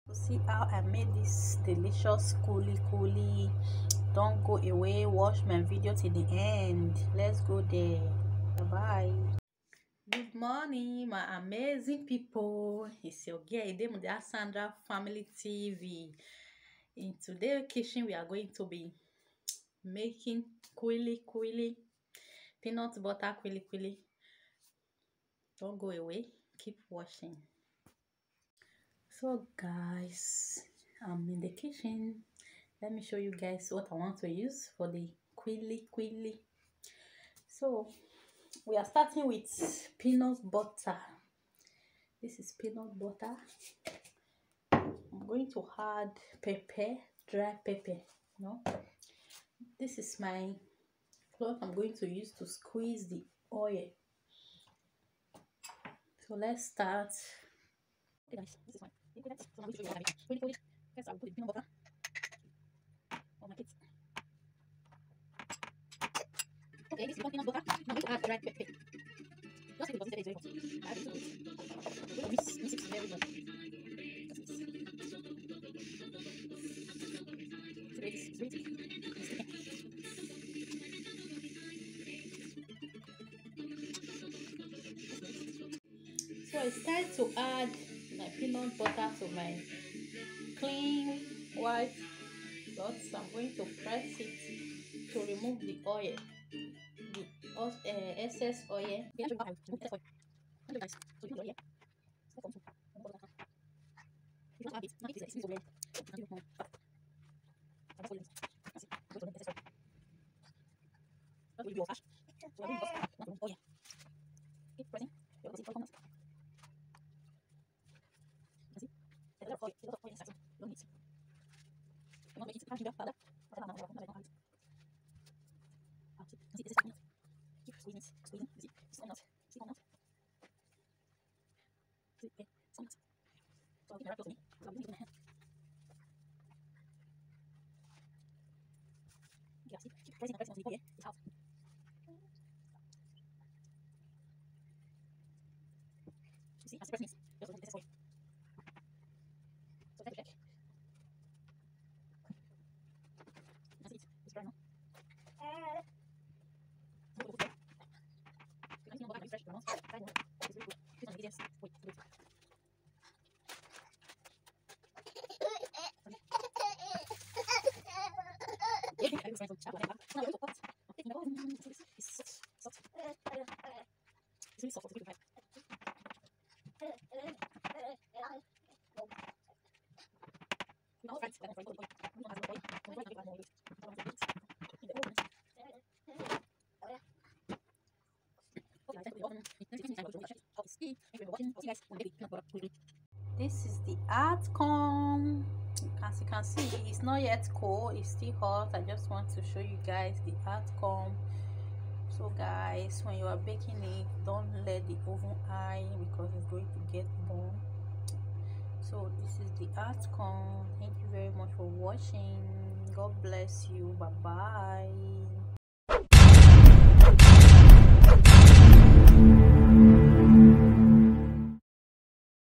See how I made this delicious coolie. Don't go away, watch my video till the end. Let's go there. Bye. Good morning, my amazing people. It's your girl Idemudia Sandra Family TV. In today's kitchen, we are going to be making quili peanut butter quili. Don't go away, keep watching. So guys, I'm in the kitchen. Let me show you guys what I want to use for the quili. So we are starting with peanut butter. This is peanut butter. I'm going to add pepper, dry pepper. This is my cloth I'm going to use to squeeze the oil. So let's start. Okay guys, this is my ingredients. So I'm going to show you what I make. First I will put the peanut butter on my plate. Okay, this is peanut butter. I'm going to add dry pepper. Just because this is very hot. I add it to it. We're going to mix it very well. It's ready. So it's time to add my peanut butter to my clean white cloth. So I'm going to press it to remove the oil, the excess oil. Guys, so you know here. You don't have it. Now it is over. That will be your flash. So I will just oil. Keep pressing. You can see how much. You can see. There's a lot of oil inside. You don't need. You want to make it harder, harder. See, this is coming out. Keep squeezing. You see, it's coming out. See, coming out. See, okay, it's coming out. So I'll keep my right close to me. So I'm going to use my hand. Yeah, see, keep pressing until the oil is out. You see, as pressing it, just remove the excess oil. So try to check. You can see it's dry now. Fresh or not. Try more. It's really good. This one ingredients. Wait, wait. I will find some chocolate. No, it's hot. It's soft. It's really soft. It's really dry. You know, right? Then I try to put it. We don't have oil. I'm going to add more oil. I want to put it in the oven. This is the outcome. As you can see, it's not yet cold, it's still hot. I just want to show you guys the outcome. So guys, when you are baking it, don't let the oven high because it's going to get burned. So this is the outcome. Thank you very much for watching. God bless you. Bye bye.